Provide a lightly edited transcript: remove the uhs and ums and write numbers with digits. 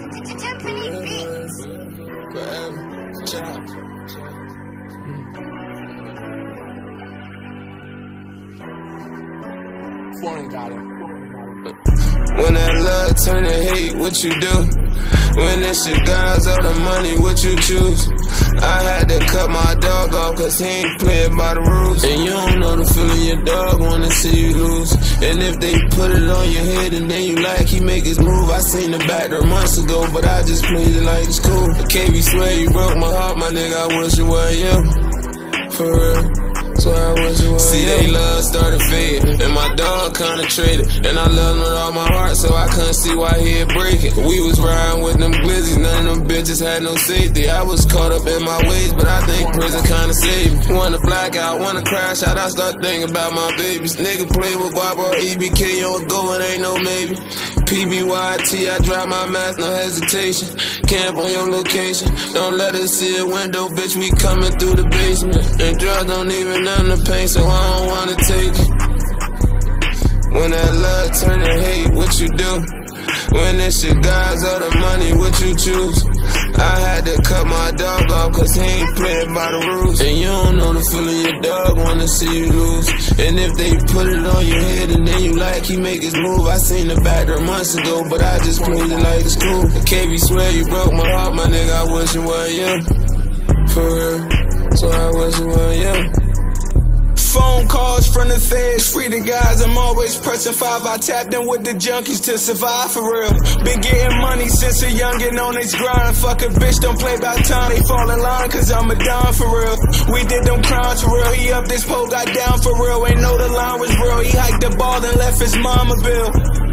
When that love turn to hate, what you do? When it's your guys or the money, what you choose? I had to cut my dog off cause he ain't playing by the rules. And you don't know the feeling your dog wanna see you lose. And if they put it on your head and then you like he make his move. I seen the back there months ago, but I just played it like it's cool. KB swear you broke my heart, my nigga, I wish it were you. For real. So I wish it was. See, they love started fading, and my dog kinda traded. And I loved him with all my heart, so I couldn't see why he'd break it. We was riding with them glizzies, none of them bitches had no safety. I was caught up in my ways, but I think prison kinda saved me. Wanna black out, wanna crash out, I start thinking about my babies. Nigga play with guap or EBK on go, it ain't no maybe. PBYT, I drop my mask, no hesitation. Camp on your location, don't let us see a window, bitch, we coming through the basement. And drugs don't even numb the pain, so I don't wanna take it. When that love turn to hate, what you do? When it's your guys or the money, what you choose? I had to cut my dog off cause he ain't playing by the rules. And you don't know the feeling your dog wanna see you lose. And if they put it on your head and then you like he make his move. I seen the back there months ago, but I just played it like it's cool. KB swear you broke my heart, my nigga, I wish it were you. For real, so I wish it were you. Phone calls from the feds, free the guys, I'm always pressing 5. I tapped in with the junkies to survive for real. Been getting money since a youngin' on this grind. Fuck a bitch, don't play about time, they fall in line cause I'm a dime for real. We did them crimes for real, he up this pole, got down for real. Ain't know the line was real, he hiked the ball and left his mama bill.